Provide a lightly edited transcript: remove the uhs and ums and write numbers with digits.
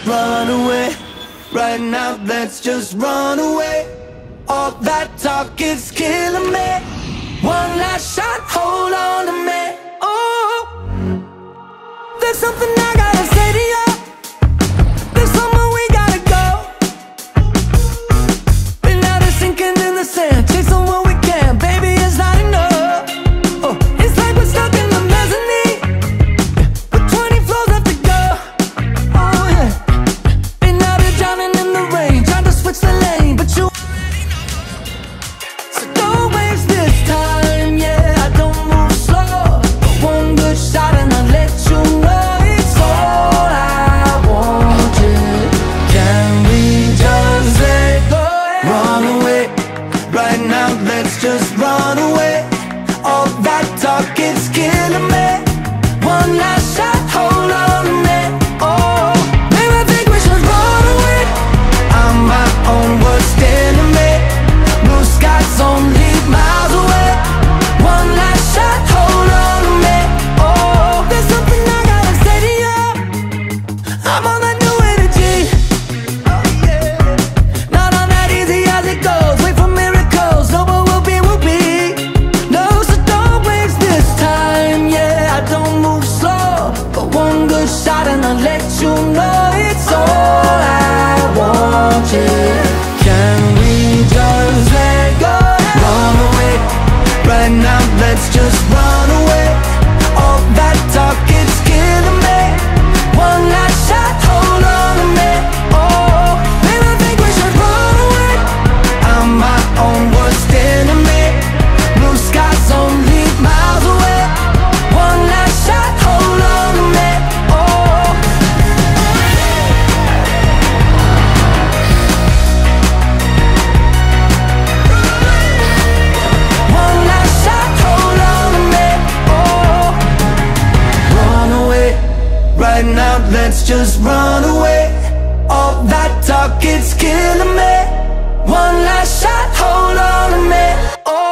run away. Right now, let's just run away. All that talk is killing me. One last shot, hold on to me. Oh, there's something I gotta say to you. There's somewhere we gotta go. Been out of sinking in the sand, chasing what we can. Baby, it's not enough. Oh, it's like we're stuck in the mezzanine with 20 floors left to go. Oh yeah. Been out of drowning in the rain, trying to switch the lane, but you. So don't waste this time, yeah. I don't move slow, but one good shot and I'll let you know it's all I wanted. Can we just let go? Run away. Right now, let's just run away. All that talk is killing me. One last shot, hold on to me. Oh, maybe I think we should run away. I'm my own worst enemy. Blue skies only miles away. One last shot, hold on to me. Oh, there's something I gotta say to you. I'm on that new energy. Oh yeah. Not on that easy as it goes. Wait for miracles. No, but we'll be. No, so don't waste this time. Yeah, I don't move slow, but one good shot and I'll let you know it's all I wanted. Can we just let go? Run away. Right now, let's just run away. All that talk is killing me. One last shot, hold on to me. Oh, maybe I think we should run away. I'm my own worst enemy. Blue skies only miles away. One last shot, hold on to me. Oh, one last shot, hold on to me. Oh, run away. Right now, let's just run away. All that talk is killing me. One last shot, hold on to me. Oh.